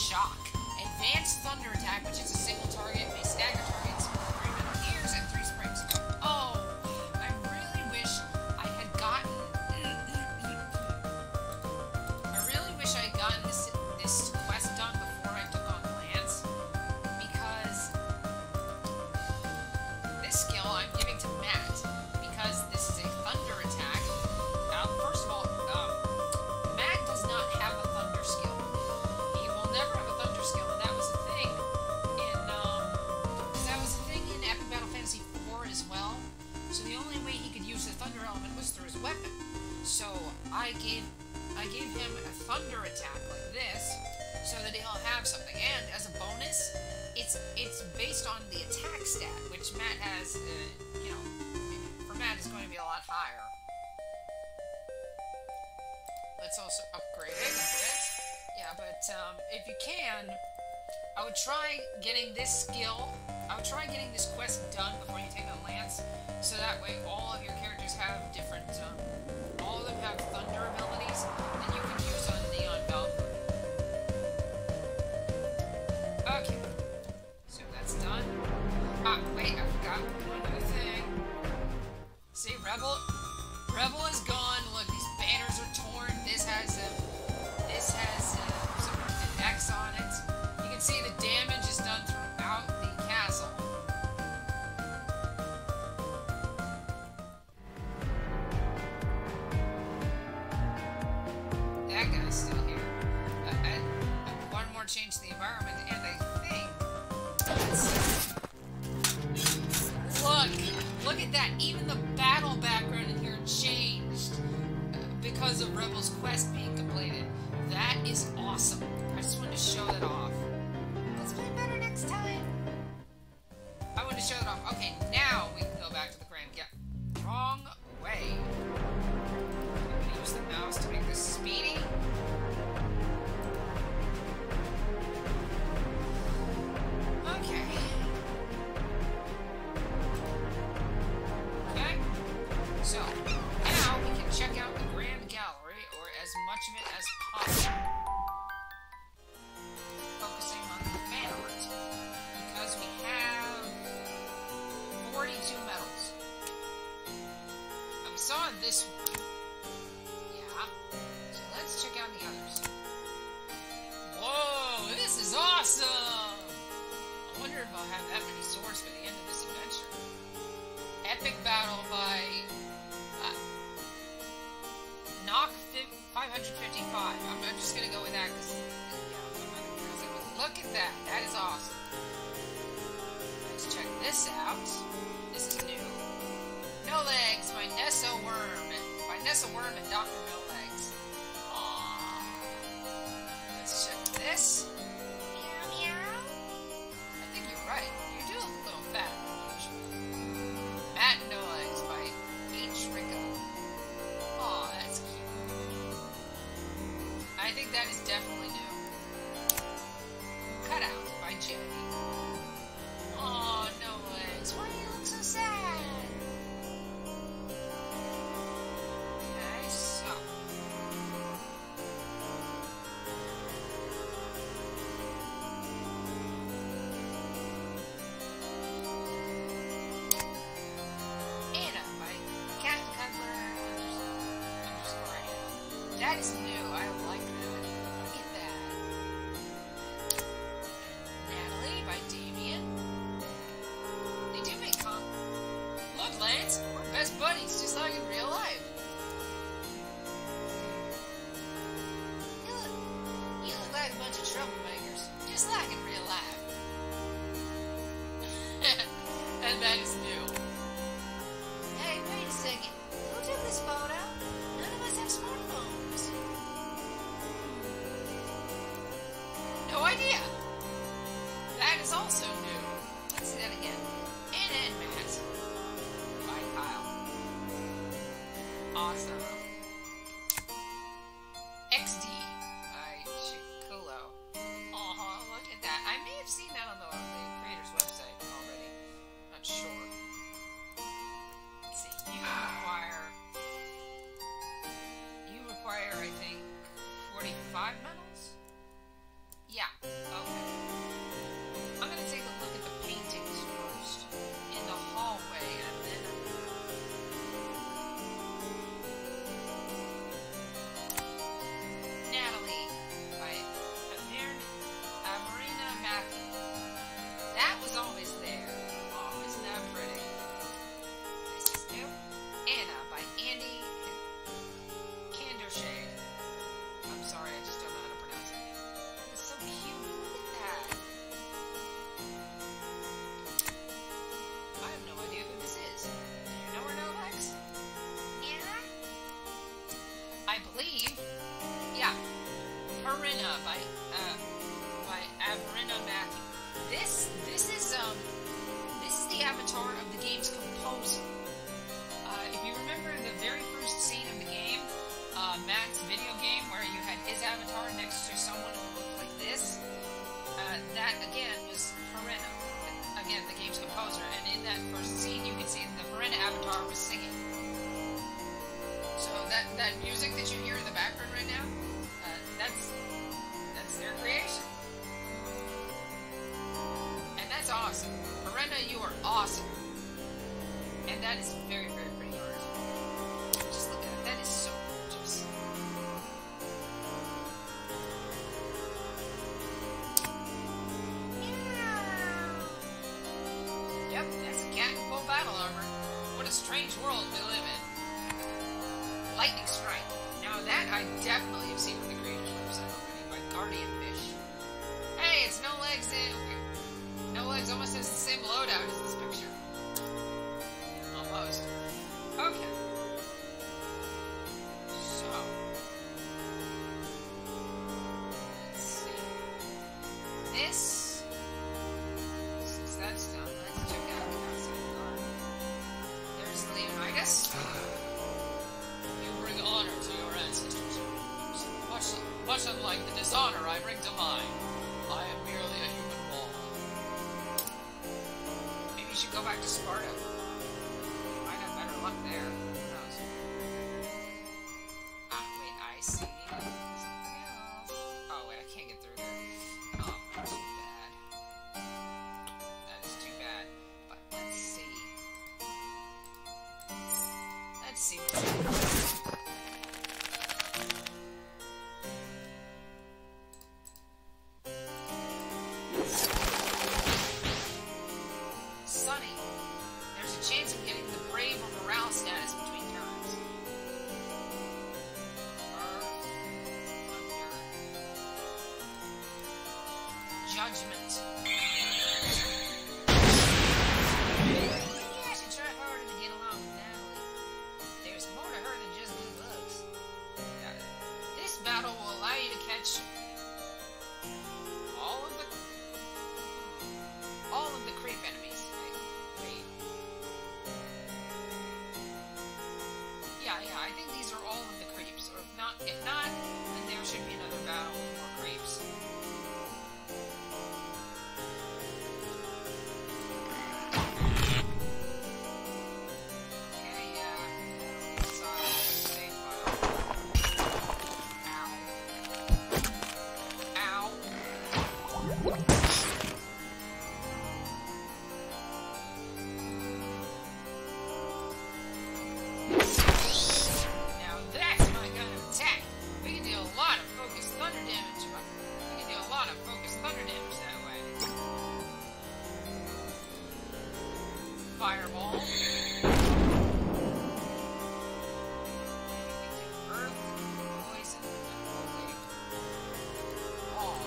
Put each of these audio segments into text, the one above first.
shock. Advanced thunder attack, which is a single target, may stagger targets, 3 metal ears, and 3 springs. Oh, I really wish I had gotten. I really wish I had gotten this quest done before I took on Lance, because this skill I'm giving to Matt, because this is a thunder attack. Now, first of all, Matt does not have a thunder skill. He will never have a thunder skill, and that was a thing in Epic Battle Fantasy 4 as well. So the only way he could use the thunder element was through his weapon. So I gave him a thunder attack like this, so that he'll have something. And as a bonus, it's based on the attack stat, which Matt has. For Matt, it's going to be a lot higher. Let's also upgrade it a bit. Yeah, but if you can, I would try getting this skill. I would try getting this quest done before you take on Lance, so that way all of your characters have different. All of them have thunder abilities that you can use on Neon Valkyrie. Okay, so that's done. Ah, wait, I forgot one other thing. See, Rebel is gone. Look, these banners are torn. This has an X on it. You can see the damage is done throughout the castle. That guy's still here. One more change to the environment, and I think. Look at that. Even the battle background in here changed because of Rebel's quest being completed. That is awesome. I just wanted to show that off. Let's play better next time. I wanted to show that off. Okay, now we can go back to the Grand Gap. Wrong way. I'm going to use the mouse to make this speedy. Okay. So, now we can check out the Grand Gallery, or as much of it as possible. Focusing on the fan art, because we have 42 medals. We saw this one. Yeah. So let's check out the others. Whoa, this is awesome! I wonder if I'll have that many swords by the end of this adventure. Epic battle by Knock 555. I'm just gonna go with that because look at that. That is awesome. Let's check this out. This is new. No Legs by Nessa Worm. By Nessa Worm and Dr. No Legs. Aww. Let's check this. Meow meow. I think you're right. You do look a little fat usually. Matt No Legs by H. Rico. Aw, that's cute. I think that is definitely new. Cut Out by Jay. Aw, No Legs. Why do you look so sad? Okay, so. Anna by Cat Cuddler. That is new. I like that. Look at that. Natalie by Damien. They do make Look, Lance, we're best buddies, just like in real life. You look like a bunch of troublemakers, just like in real life. And that is new. Hey, wait a second. Who took this photo? None of us have smartphones. No idea. That is also new. Let's see that again. Anna and Matt. By Kyle. Awesome. XD by Chikulo. Aw, look at that. I may have seen that on the creator's website already. Not sure. Verena by Verena Matthew. This is the avatar of the game's composer. If you remember the very first scene of the game, Matt's video game, where you had his avatar next to someone who looked like this, that again was Verena. Again, the game's composer, and in that first scene, you can see the Verena avatar was singing. So that music that you hear in the background right now, that's their creation, and that's awesome. Verena, you are awesome, and that is very, very pretty art. Just look at it; that is so gorgeous. Yep, that's a cat and bull battle armor. What a strange world we live in. Lightning Strike. Now that I definitely have seen on the creators website already by Guardian Fish. Hey, it's No Legs in. No Legs almost has the same loadout as this picture. Almost. Okay. So. Let's see. This. Since that's done, let's check out the outside guard. There's Leonidas. You bring honor to your ancestors. Much unlike the dishonor I bring to mine. I am merely a human ball. Maybe you should go back to Sparta. You might have better luck there. Who knows? Ah, wait, I see. Something else. Oh, wait, I can't get through there. Oh, that's too bad. That is too bad. But let's see. Let's see what's happening. Sunny. There's a chance of getting the brave or morale status between turns. Earth, thunder, judgment. Maybe I should try harder to get along with Natalie. There's more to her than just good looks. This battle will allow you to catch all of the creep enemies. Wait. Yeah, I think these are all of the creeps. Or if not, then there should be another battle with more creeps. Fireball. Earth, poison, and holy. All.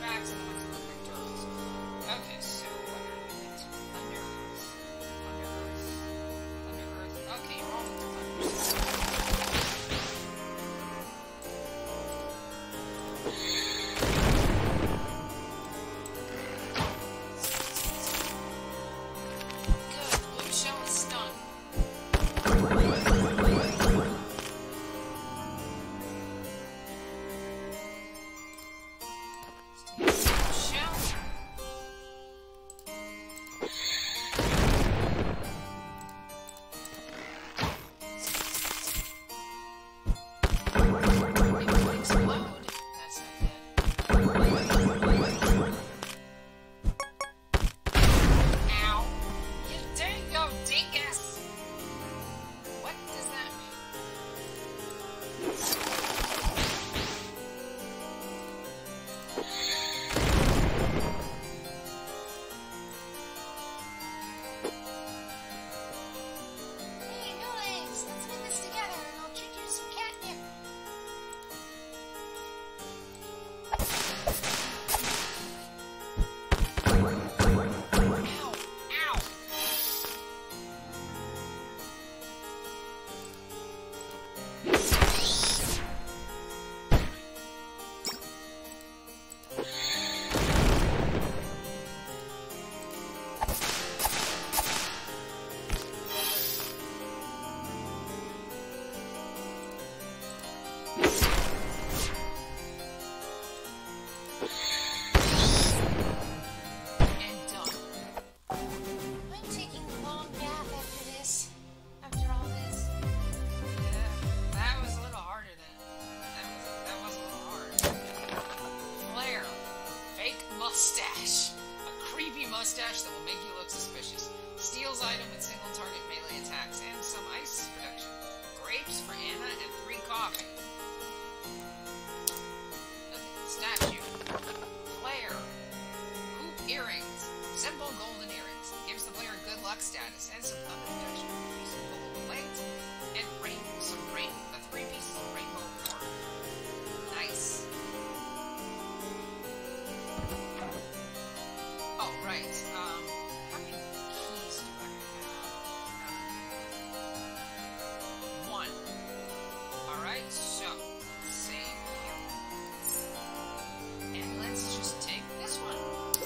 rags and the ones that look like turtles. Okay, so what are you into? Thunder Earth. Thunder Earth. Thunder Earth. Okay, you're all with the thunders. Good. Blue shell is stunned. Mustache. A creepy mustache that will make you look suspicious. Steals item with single target melee attacks and some ice protection. Grapes for Anna and 3 coffee. Statue. Flare. Hoop earrings. Simple golden earrings. Gives the player good luck status and some thunder protection. Some gold plate. And some 3 pieces of rainbow ore. Nice. Oh, right. How many keys do I have? 1. Alright, so, save here. And let's just take this one.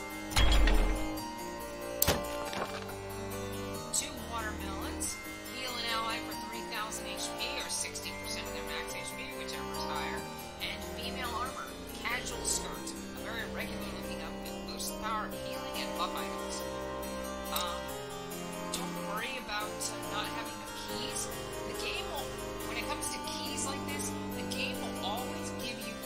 2 watermelons. Heal an ally for 3,000 HP, or 60% of their max HP, whichever is higher. And female armor. Casual skirt. A very regular looking outfit. Boosts the power of healing and buff items. Don't worry about not having enough keys. The game will, when it comes to keys like this, the game will always give you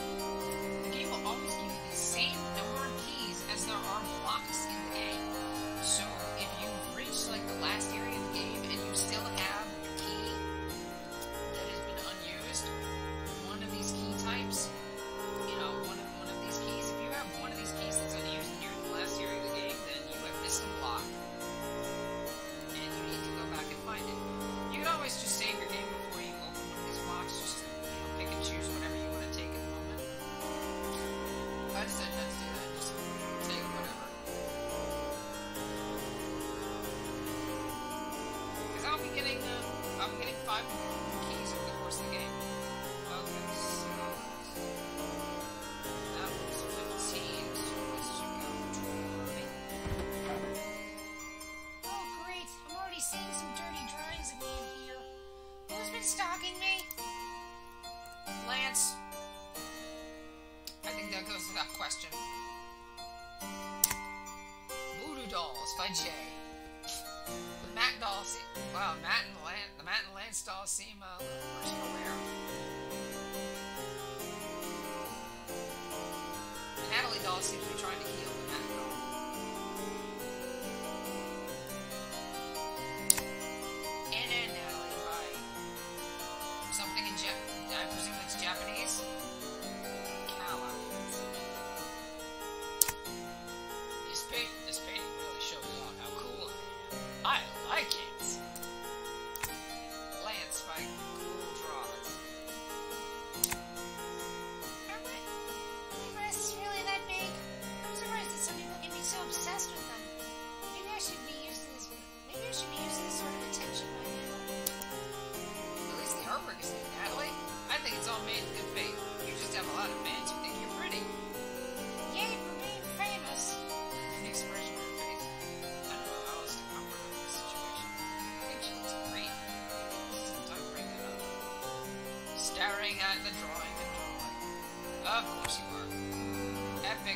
the same number of keys as there are blocks in the game. So if you've reached like the last area of the game and you still have your key that has been unused, one of these key types, you know, one of these keys, if you have one of these keys that's unused and you're in the last area of the game, then you have missed a block. And you need to go back and find it. You can always just save your game before you open one of these blocks, just, you know, pick and choose whatever you want to take at the moment. I decided not to do that, just take whatever. Because I'll be getting 5 keys over the course of the game. Okay, so that was 15, so let's check out 20. Oh, great. I'm already seeing some dirty drawings of me in here. Who's been stalking me? Lance. I think that goes without question. Voodoo Dolls by Jay. The Matt dolls, wow, the Matt and Lance dolls seem a little more rare. The Natalie doll seems to be trying to heal the Matt doll. And Natalie by something in Japanese. I presume it's Japanese. Kala. This painting really shows off how cool I am. I like it. Lance by Cool Draws. Are my breasts really that big? the drawing, the drawing. Of course you are. Epic.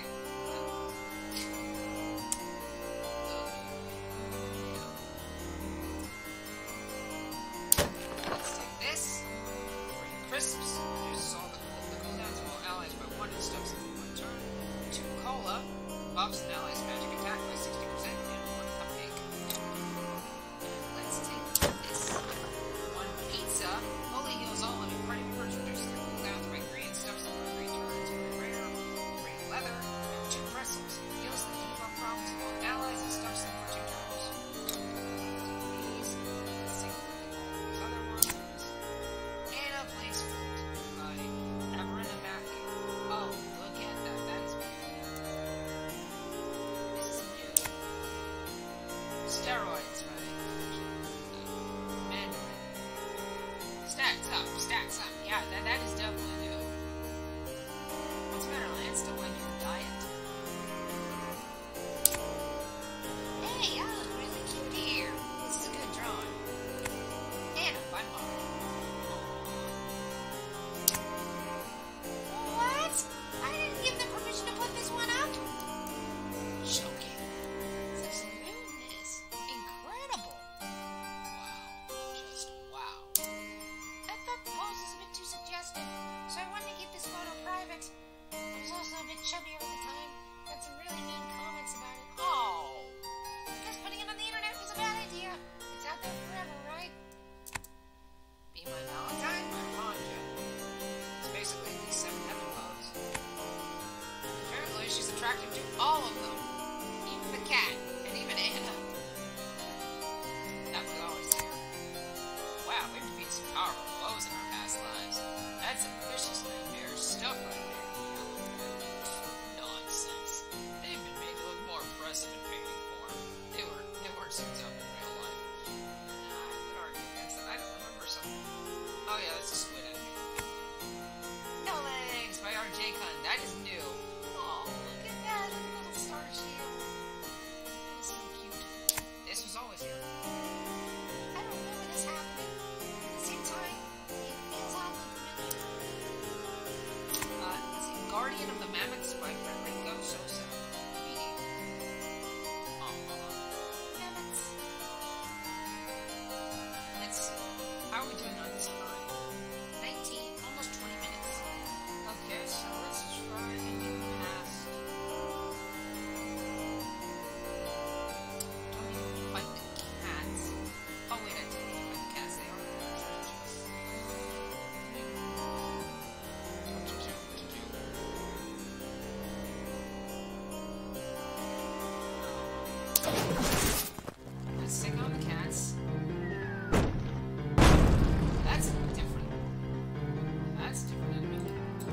Let's take this. 3 crisps. Reduces all the cooldowns of all allies by 1 and stuffs in 1 turn. 2 cola. Buffs an allies' magic attack by 60% and 1 cupcake. Let's take this. 1 pizza. Fully heals all of your party members. Reduces their cooldowns by 3 and stuffs them for 3 turns. 3 rare. 3 leather. And 2 pretzels. Heals the debuff problems of all allies and stuffs them for 2 turns. These. Let's take a look at all these other ones. And a place fruit by Everina Matthew. Oh, look at that. That is beautiful. This is new. Steroids by Mandarin. Stacks up, stacks up. Yeah, that is definitely new. What's the matter, Lance? Still on your diet? Hey, I look really cute here. This is a good drawing. Anna by Mom. What? I didn't give them permission to put this one up. Choking. Such smoothness. Incredible. Wow. Just wow. I thought the pose was a bit too suggestive, so I wanted to keep this photo private. I was also a bit chubbier at the time. Got some really mean comments about it. Oh. Because putting it on the internet was a bad idea. It's out there forever, right? Be My Valentine by Ronja. It's basically the 7 heaven pose. Apparently she's attracted to all of them. Even the cat. And even Anna. That was always there. Wow, we've defeated some powerful foes in our past lives. That's some vicious nightmare stuff right there. Nonsense. They've been made to look more impressive in painting form. They weren't so tough in real life. I could argue against that. I don't remember something. Oh yeah, that's a squid enemy. No Legs by RJ Kun. That is new. Oh, look at that little star shield. That is so cute. This was always here. I don't remember this happening. At the same time, it feels oddly familiar. Is it Guardian of the Mammoths by Federico Sosa? Reading. Mammoths. Let's see. How are we doing on this time? 19, almost 20 minutes. Okay, so let's try and get past. Don't need to fight the cats. Oh wait, I do need to fight the cats. They are in the treasure chest. What to do? Let's take on the cats. That's different. That's different enemy.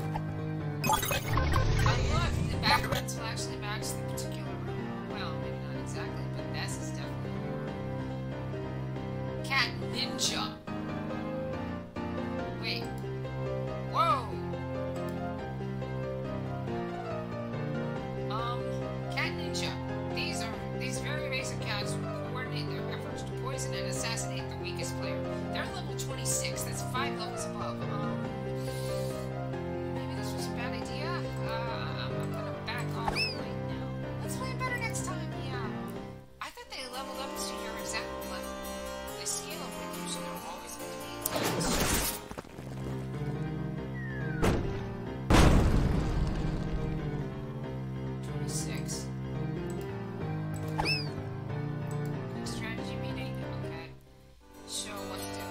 Look, the backgrounds will actually match the particular room. Well, maybe not exactly, but this is definitely Cat Ninja. Wait. Whoa. Cat Ninja. These very basic cats coordinate their efforts to poison and assassinate the weakest player. They're level 26. That's 5 levels above. Maybe this was a bad idea. I'm gonna back off right now. Let's play it better next time. Yeah. I thought they leveled up to your exact level. They scale up with you, so they're always going to be 26. Quick strategy meeting? Okay. So let's do,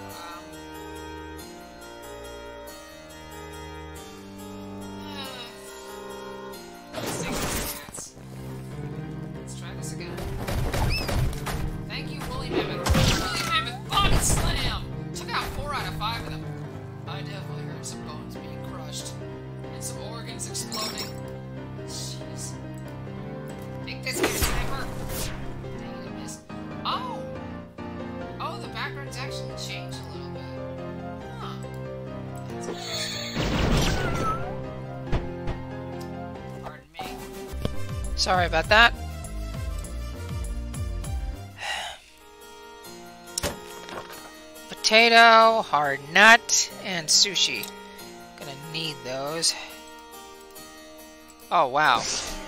let's take the cats. Let's try this again. Thank you, Woolly Mammoth. Woolly Mammoth body slam! Took out 4 out of 5 of them. I definitely heard some bones being crushed. And some organs exploding. Jeez. Make this game sniper. Dang it, I missed. Oh! Oh, the background's actually changed a little bit. Huh. That's interesting. Pardon me. Sorry about that. Potato, hard nut, and sushi. Gonna need those. Oh, wow.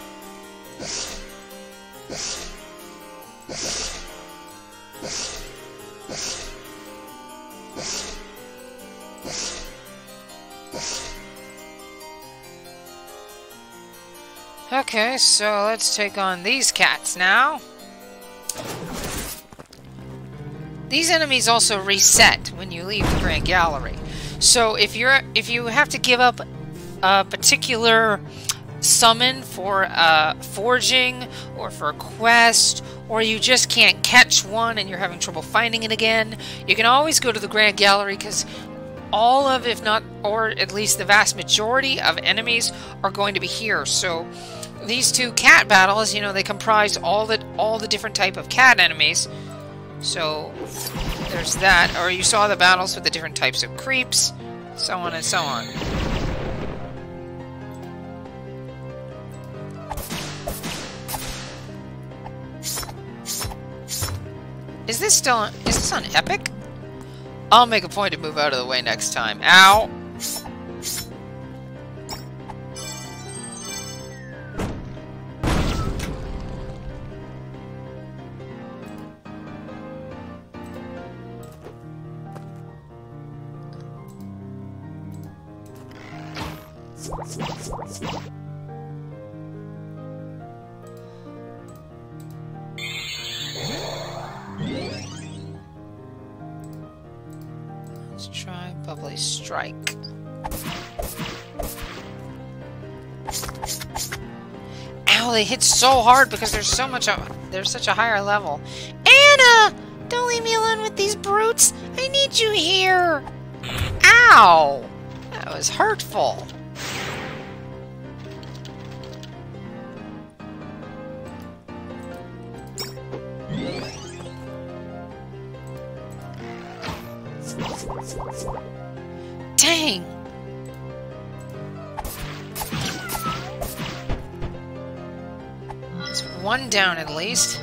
Okay, so let's take on these cats now. These enemies also reset when you leave the Grand Gallery. So if you have to give up a particular summon for forging or for a quest, or you just can't catch one and you're having trouble finding it again, you can always go to the Grand Gallery, because all of, if not, or at least the vast majority of enemies are going to be here. So these two cat battles, you know, they comprise all the different type of cat enemies. So there's that. Or you saw the battles with the different types of creeps, so on and so on. Is this on Epic? I'll make a point to move out of the way next time. Ow! Let's try Bubbly Strike. Ow, they hit so hard because there's such a higher level. Anna! Don't leave me alone with these brutes! I need you here! Ow! That was hurtful. Dang! It's one down at least.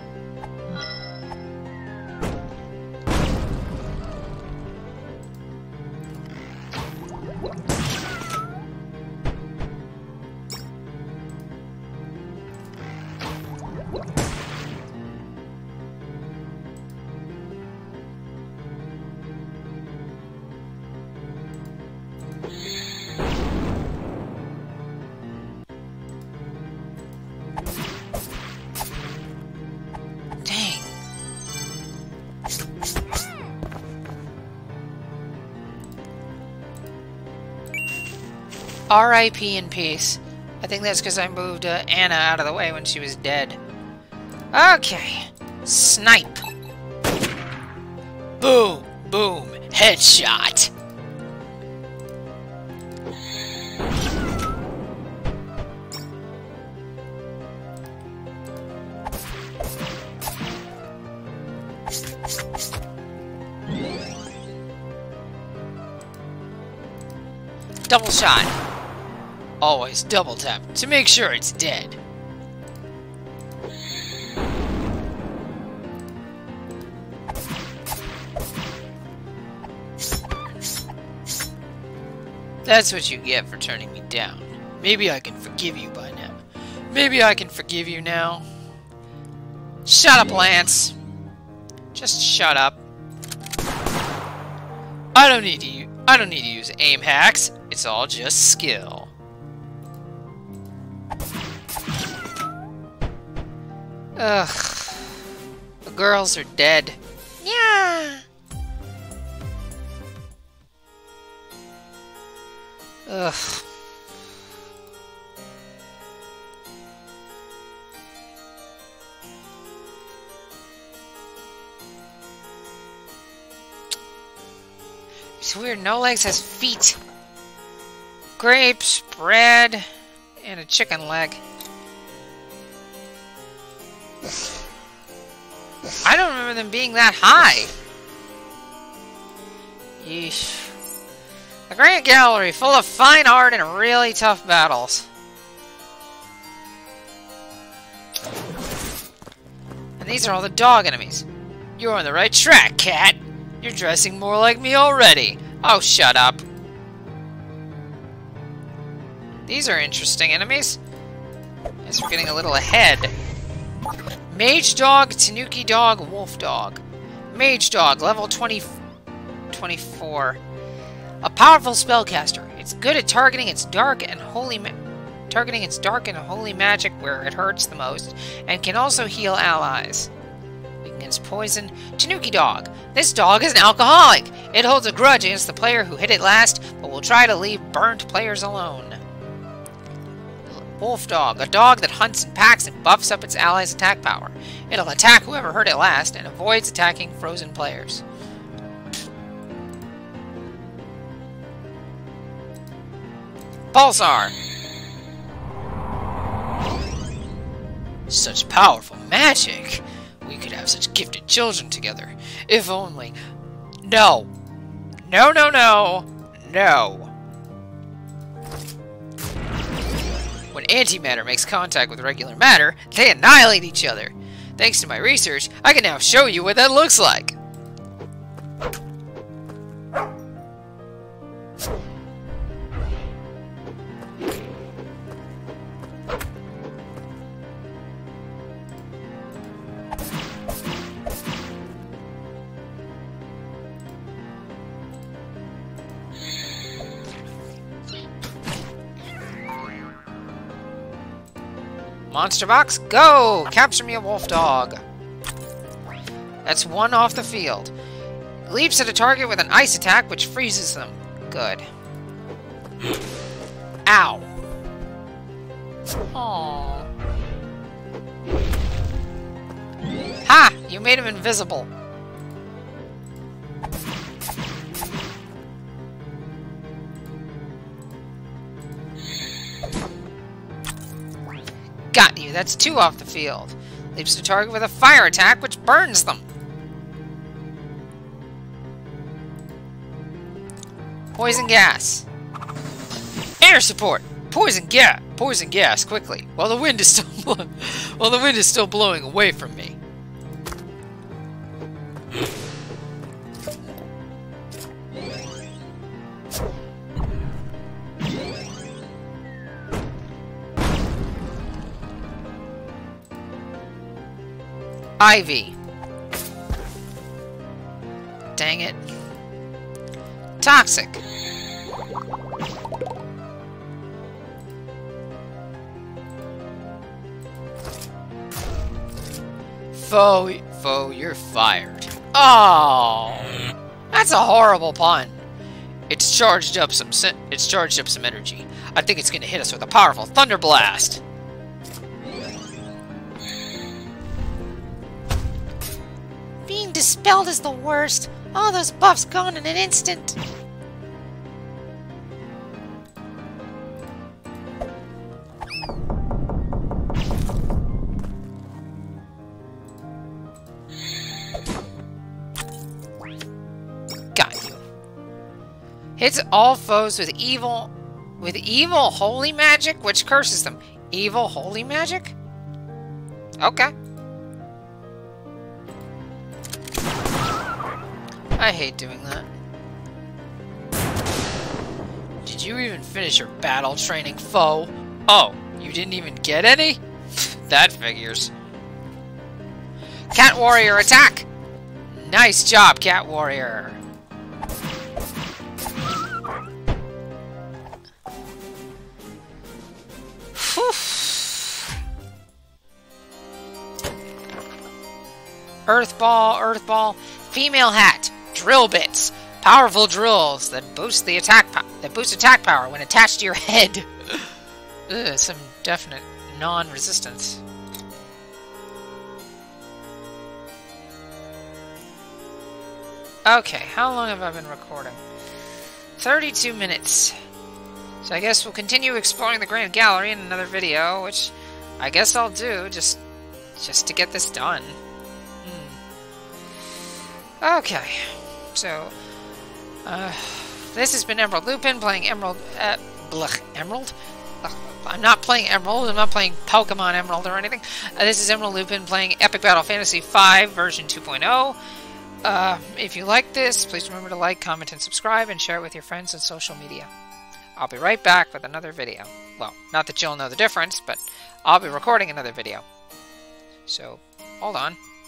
R.I.P. in peace. I think that's because I moved Anna out of the way when she was dead. Okay. Snipe. Boom. Boom. Headshot. Double shot. Always double tap to make sure it's dead. That's what you get for turning me down. Maybe I can forgive you by now. Maybe I can forgive you now. Shut up, Lance. Just shut up. I don't need to use aim hacks. It's all just skill. Ugh. The girls are dead. Yeah. Ugh. It's weird. No Legs has feet. Grapes, bread, and a chicken leg. I don't remember them being that high. Yeesh. A Grand Gallery full of fine art and really tough battles. And these are all the dog enemies. You're on the right track, cat. You're dressing more like me already. Oh, shut up. These are interesting enemies. As we're getting a little ahead. Mage Dog, Tanuki Dog, Wolf Dog. Mage Dog, level 24. A powerful spellcaster. It's good at targeting its dark and holy magic where it hurts the most, and can also heal allies. Weak against poison. Tanuki Dog. This dog is an alcoholic. It holds a grudge against the player who hit it last, but will try to leave burnt players alone. Wolf Dog. A dog that hunts in packs and buffs up its allies' attack power. It'll attack whoever hurt it last, and avoids attacking frozen players. Pulsar. Such powerful magic. We could have such gifted children together. If only. No. No, no, no. No. When antimatter makes contact with regular matter, they annihilate each other. Thanks to my research, I can now show you what that looks like. Monster box, go! Capture me a wolf dog. That's one off the field. Leaps at a target with an ice attack, which freezes them. Good. Ow. Aww. Ha! You made him invisible. Got you. That's two off the field. Leaps to target with a fire attack, which burns them. Poison gas. Air support. Poison gas quickly. While the wind is still blowing away from me. Ivy. Dang it. Toxic. Foe, you're fired. Oh, that's a horrible pun. It's charged up some energy. I think it's gonna hit us with a powerful thunder blast. Being dispelled is the worst. All those buffs gone in an instant. Got you. Hits all foes with evil holy magic, which curses them. Evil holy magic? Okay. I hate doing that. Did you even finish your battle training, foe? Oh, you didn't even get any? That figures. Cat Warrior attack! Nice job, Cat Warrior. Earthball, female hat. Drill bits, powerful drills that boost attack power when attached to your head. Ugh, some definite non-resistance. Okay, how long have I been recording? 32 minutes. So I guess we'll continue exploring the Grand Gallery in another video, which I guess I'll do just to get this done. Okay. So, this has been Emerald Lupin playing Emerald. Emerald? I'm not playing Emerald. I'm not playing Pokemon Emerald or anything. This is Emerald Lupin playing Epic Battle Fantasy V version 2.0. If you like this, please remember to like, comment, and subscribe, and share it with your friends on social media. I'll be right back with another video. Well, not that you'll know the difference, but I'll be recording another video. So, hold on.